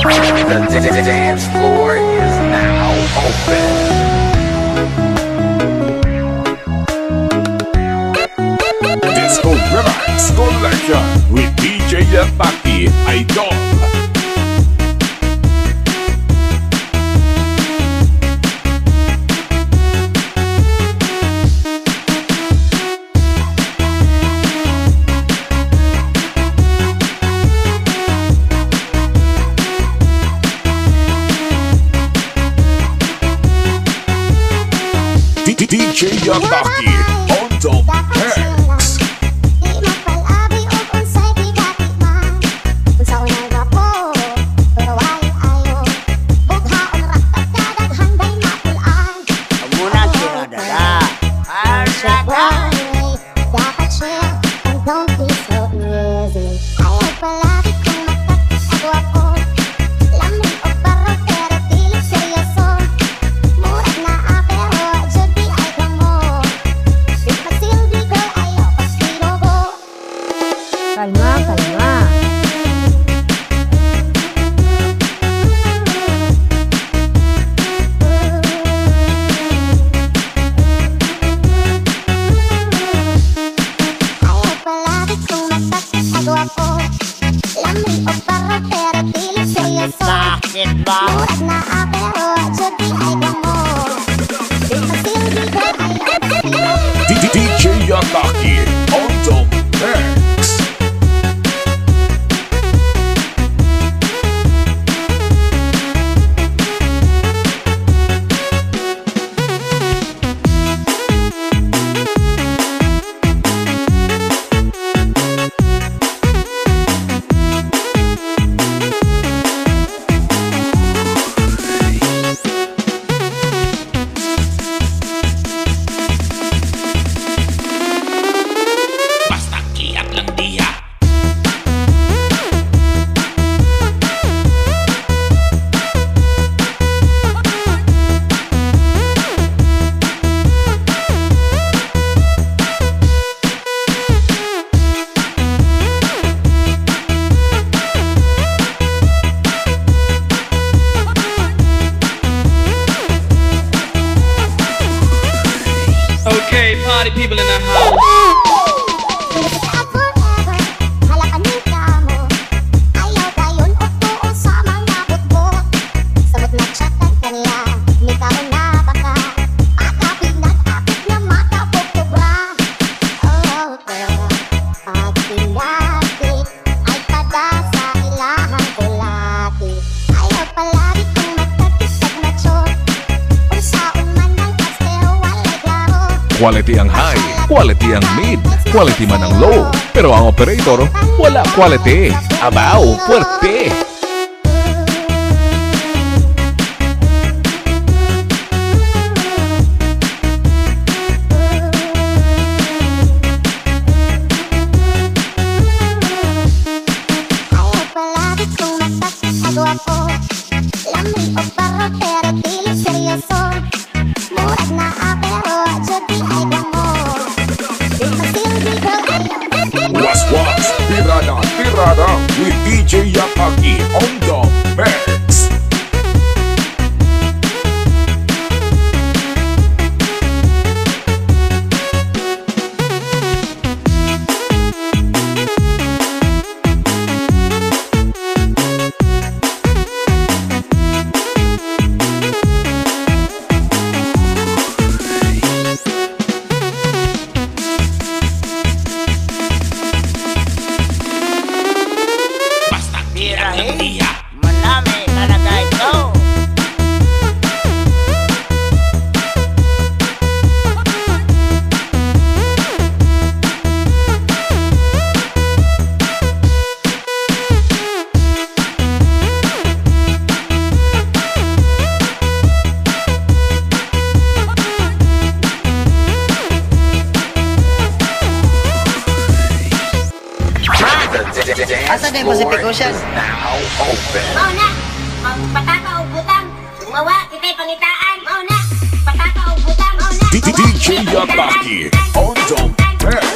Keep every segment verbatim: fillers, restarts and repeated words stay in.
The dance floor is now open. Disco Relax Collection with D J Yataki Idol. D J Yataki on the mix. D J Yataki on the mix. Okay, party people in the house. Quality ang high, quality ang mid, quality man ang low. Pero ang operator, wala quality. Abaw, puwerte. Was was tirada tirada with D J Yataki on the mix. Manami talaga ito. Asa din Pacific Ocean? Now open. Mao na, pataka o butang, mawa kita'y pangitaan. Mao na, pataka o butang, mao na. D J Yataki on the mix.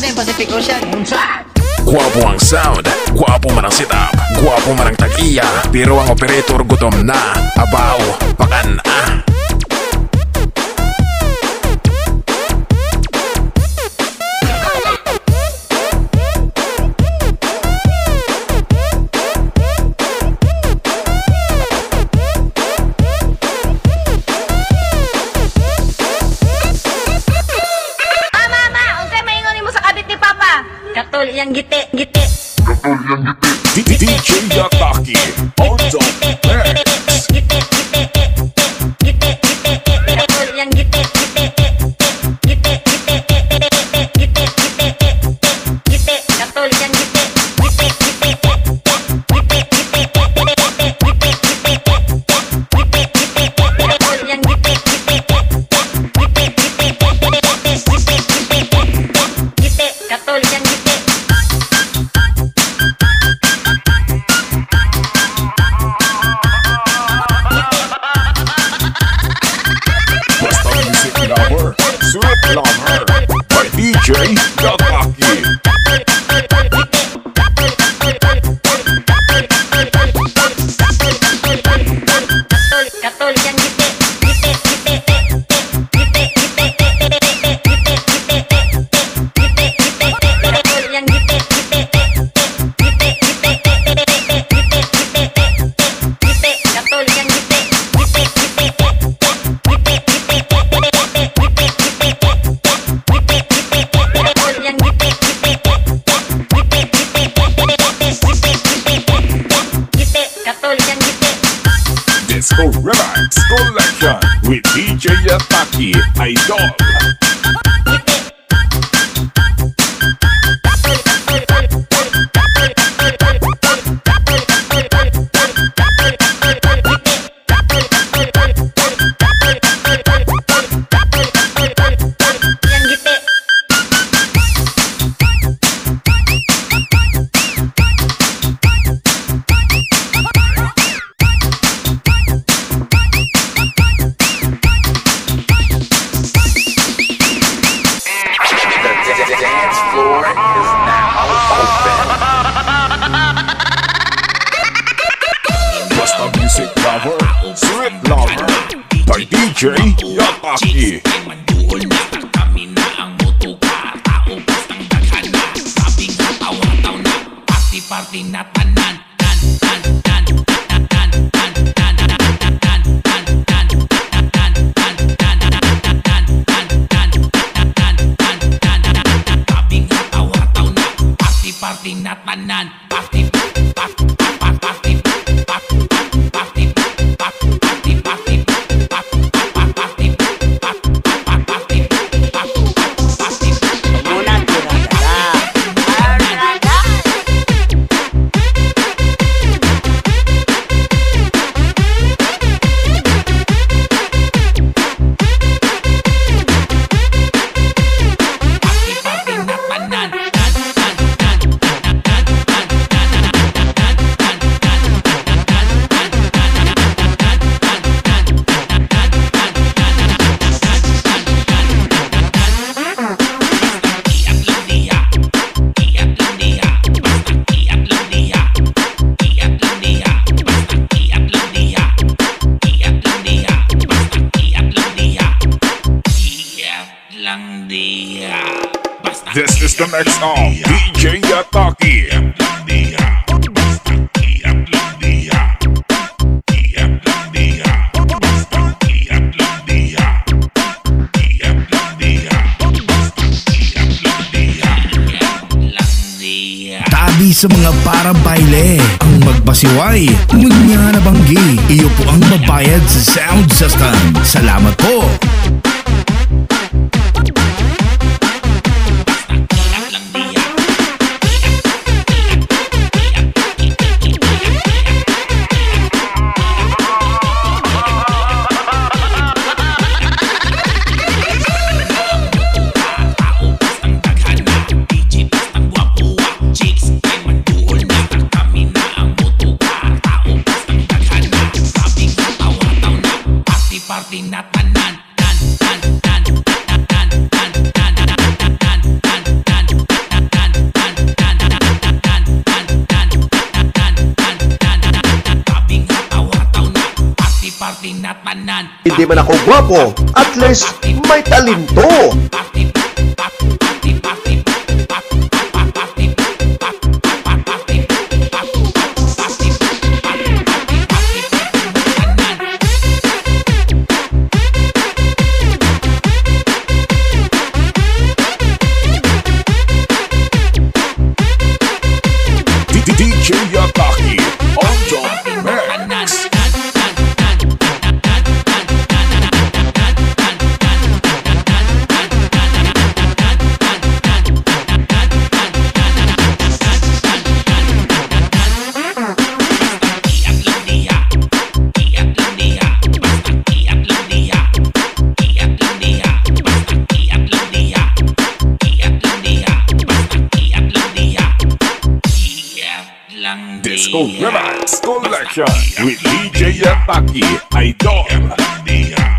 din Pacific Ocean. Guwapo ang sound, guwapo man ang setup, guwapo man ang tag-iya, pero ang operator gutom na. Abaw, pakan ah. Katul yang gite, gite. D J Yataki on the mix. Gite, gite, gite, gite. Katul yang gite, gite, gite, gite, gite, gite, gite. Katul yang gite, gite, gite, gite, gite, gite, gite, gite. Katul yang gite, gite, gite, gite, gite, katul yang gite. Sweet Lover by D J Yataki. Katul yang gite, gite, gite, gite, gite, gite, gite, gite, gite, katul yang gite, gite, gite, gite, gite, gite, katul yang gite, gite, gite, Disco Remix Collection with D J Yataki Idol. Sweet Lover by D J Yataki. Party na tanan, tan tan tan tan tan tan tan tan tan tan party na tanan, party party party party party party This is the mix of D J Yataki. Tabi sa mga para baile, ang magpasiway, magnyarabanggi, iyo po ang mabayad sa sound system. Salamat po! Party na tanan, tan Hindi man ako gwapo, at least may talento. D J Yataki on the mix. Disco Remix Collection with D J Yataki Idol.